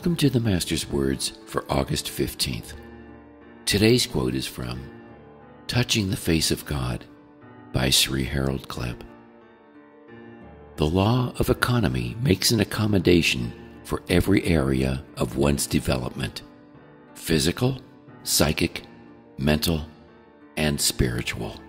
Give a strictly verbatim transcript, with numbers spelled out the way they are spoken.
Welcome to the Master's Words for August fifteenth. Today's quote is from Touching the Face of God by Sri Harold Klemp. The law of economy makes an accommodation for every area of one's development: physical, psychic, mental, and spiritual.